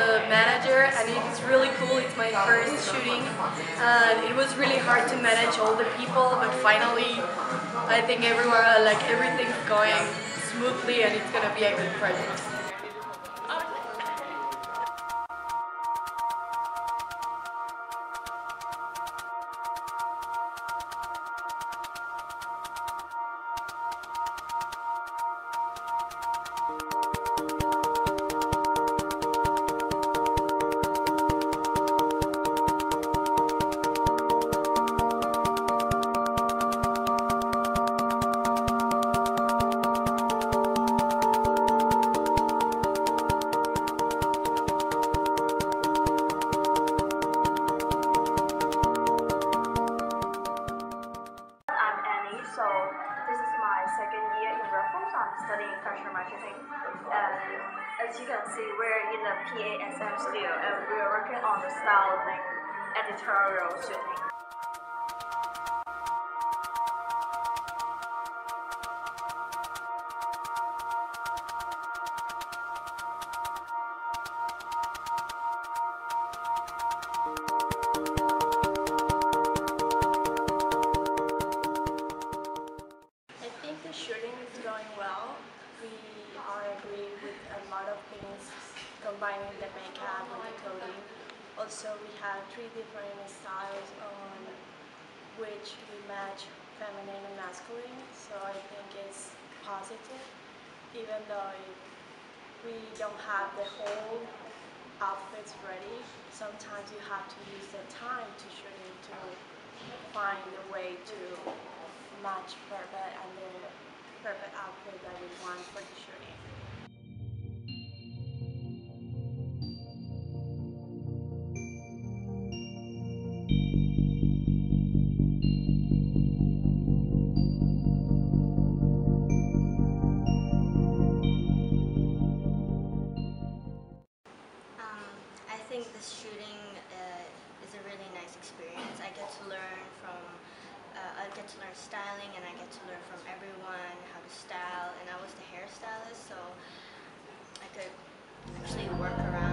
the manager, and it's really cool. It's my first shooting, and it was really hard to manage all the people, but finally I think everything's going smoothly, and it's gonna be a good project. I'm Annie, so this is my second year in Raffles. I'm studying fashion marketing. And as you can see, we're in the PASM studio and we're working on the styling editorial shooting. I think the shooting is going well. We all agree with a lot of things, combining the makeup with the clothing. Also, we have 3 different styles on which we match feminine and masculine, so I think it's positive. Even though we don't have the whole outfits ready, sometimes you have to use the time to shooting to find a way to match perfect and the perfect outfit that we want for the shooting. I think this shooting is a really nice experience. I get to learn styling, and I get to learn from everyone how to style. And I was the hairstylist, so I could actually work around